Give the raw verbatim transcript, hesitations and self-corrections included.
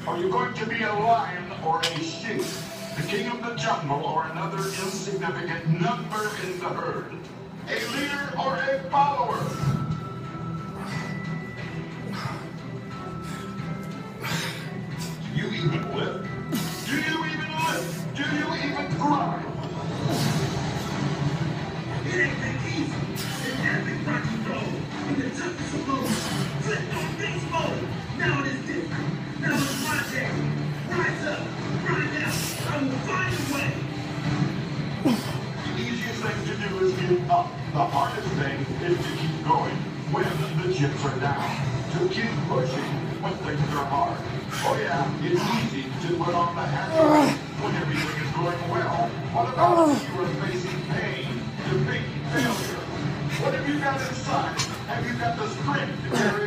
Are you going to be a lion or a sheep? The king of the jungle or another insignificant number in the herd? A leader or a follower? Do you even live? Do you even live? Do you even thrive? It ain't that easy. It's epic rock and roll. In the toughest of modes. Flipped on beast mode. Now it is different. Now it's my day. Rise up. Grind out. I will find a way. The easiest thing to do is give up. The hardest thing is to keep going when the chips are down. To keep pushing when things are hard. Oh yeah, it's easy to put on the happy when everything is going well. What about if you are facing pain, defeat, failure? What have you got inside? Have you got the strength to carry